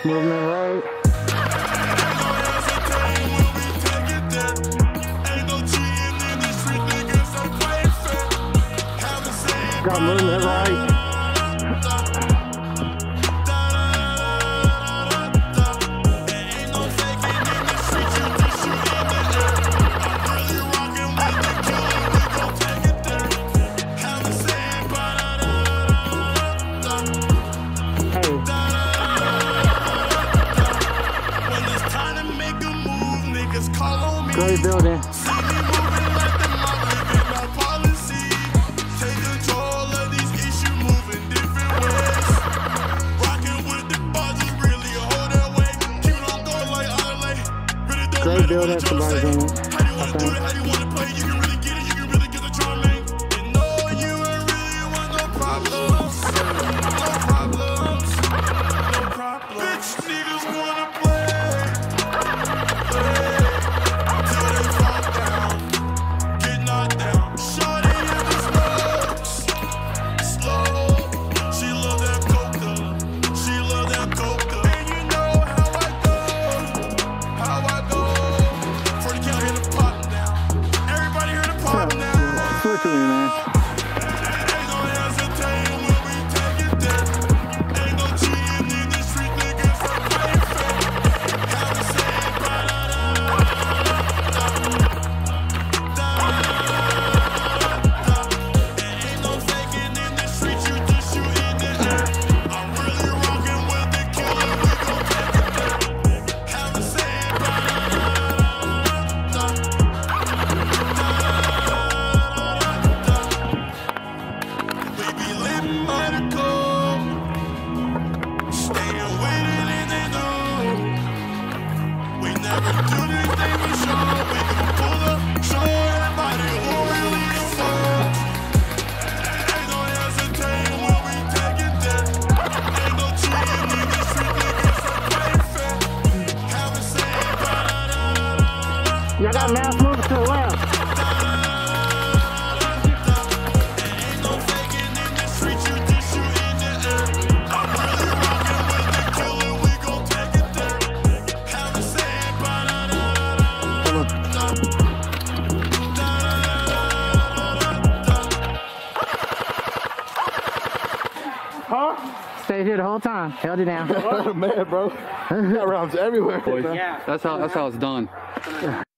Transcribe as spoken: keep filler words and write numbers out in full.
Movement right. Got movement right. Great building. Great building, somebody's in it, I think. Switch with me, man. Y'all got mass moving to the left. Huh? Stayed here the whole time. Held it down. Man, bro. Got rounds everywhere. Yeah. That's how that's how it's done.